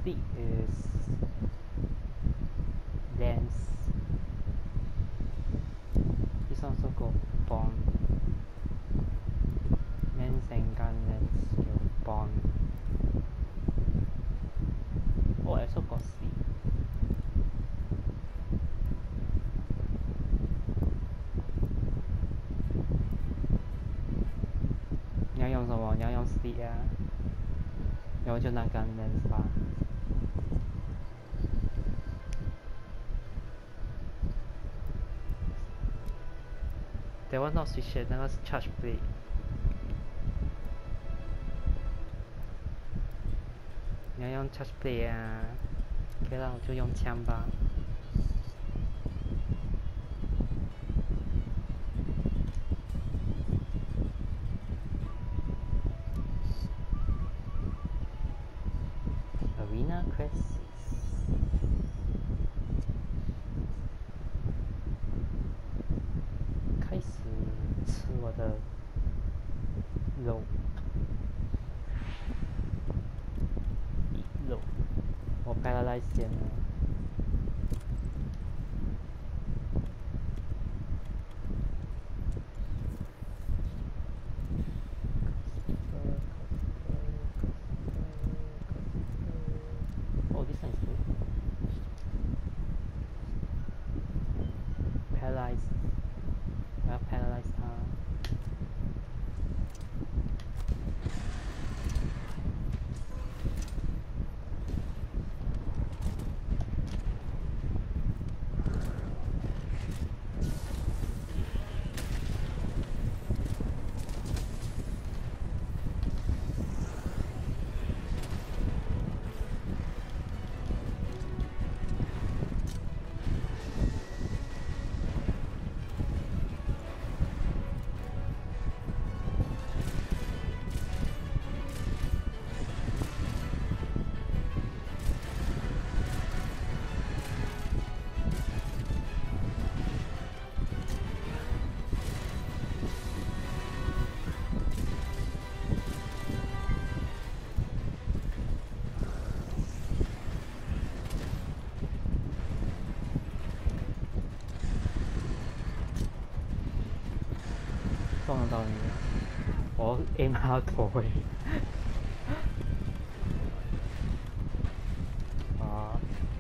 speed is dense. This also got bond. Lens and gun lens skill bond. Oh, I also got speed. 你要用什么？你要用 speed 啊？然后就拿 gun lens 吧。That one not switch 那个是 charge blade。你要用 charge blade 啊 ？OK 啦，我就用枪吧。Arena Crisis。开始吃我的肉。肉，我 paralyze 先了。Oh, this one is good. Paralyze， 我要 paralyze 它。撞得到你了，我 aim 他头诶。啊！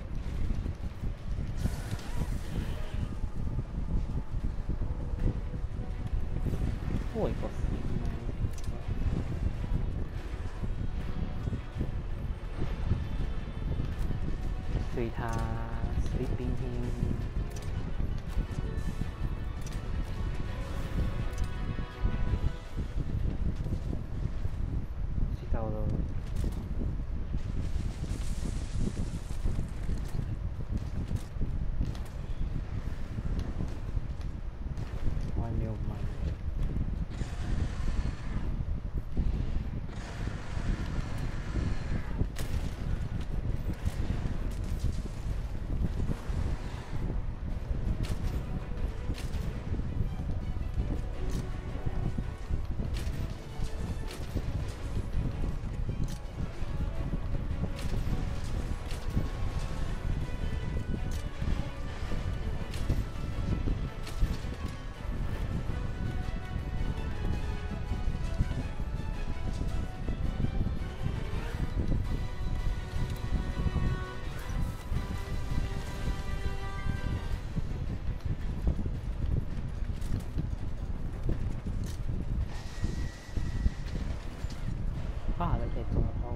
我一个死。随他 sleeping him。睡着了。我还没有买。啊，来再撞得到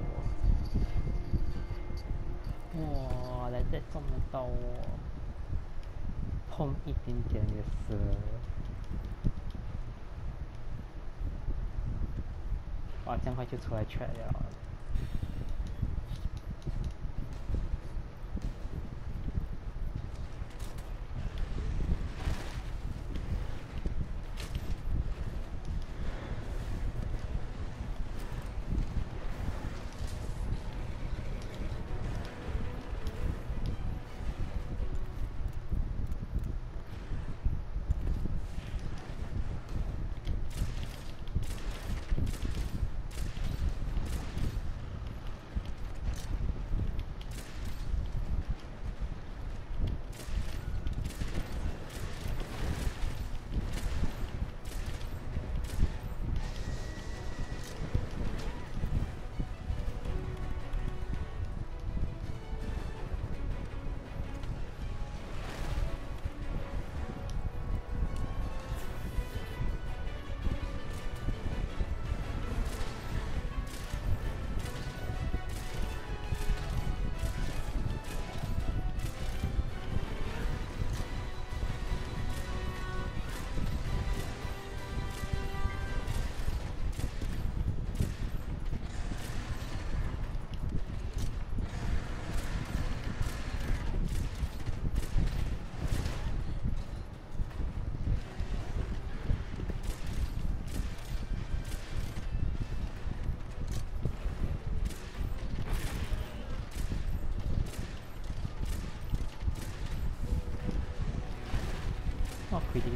我！哇，来再撞得到我，碰一点点也死了。哇，这样快就出来 trap 了。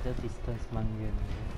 middle distance 蛮远的。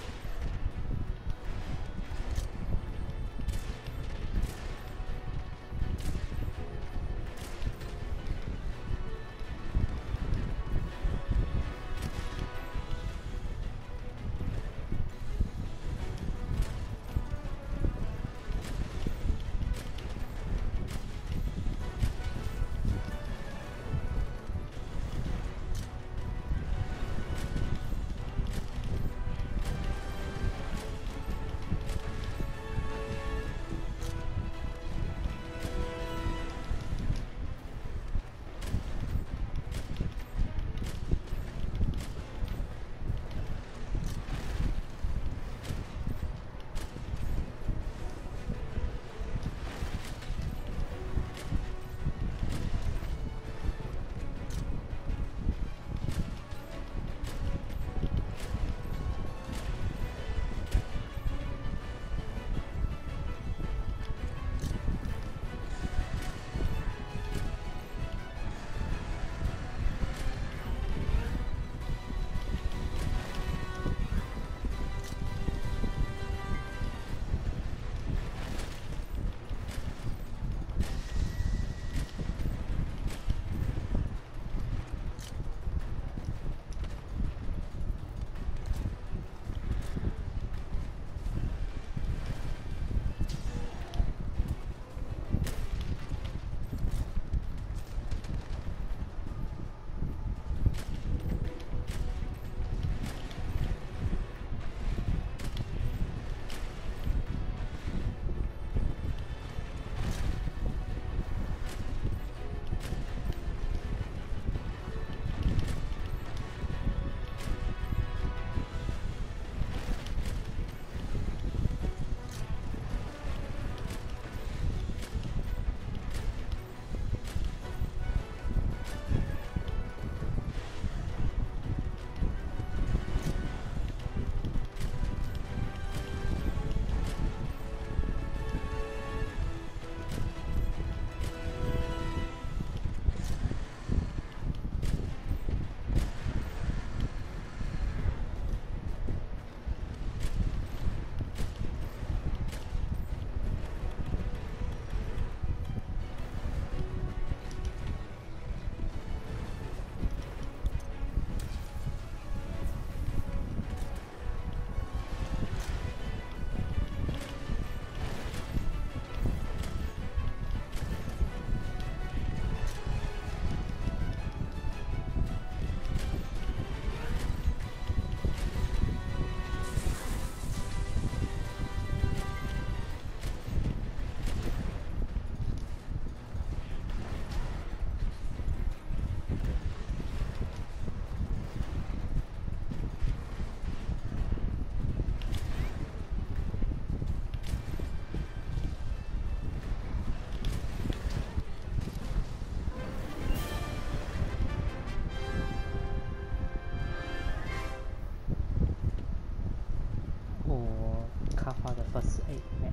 卡花的28 map，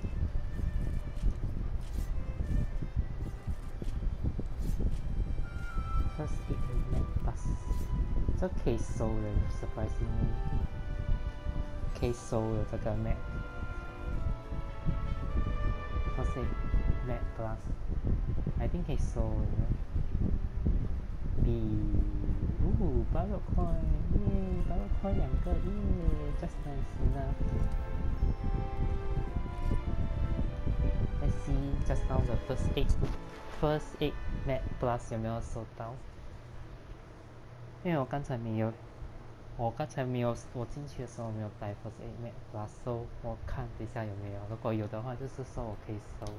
28 map plus， 这可以收的 ，surprisingly， 可以收的这个 map， 28 map plus，I think 可以收的。Barrel coin， 耶 ，Barrel coin 2个，耶 ，just nice enough。Let's see just now the first 8 map plus 有没有收到？因为我刚才没有，我进去的时候没有带 first 8 map plus， so 我看等一下有没有，如果有的话就是说我可以收。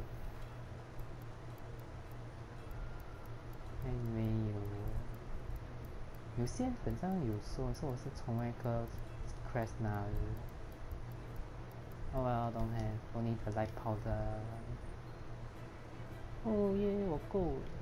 没有，有些本上有说我是从那个 Crest 拿的。Oh well, don't have, only the light powder. 哦耶，我够了。